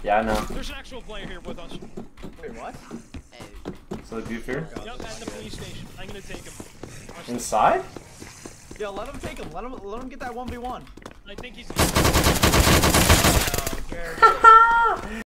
Yeah, I know. There's an actual player here with us. Wait, what? So the goof here? Yep, at the police station. I'm gonna take him. Inside? Yo, let him take him. Let him get that 1v1. I think he's. Oh, Garrett.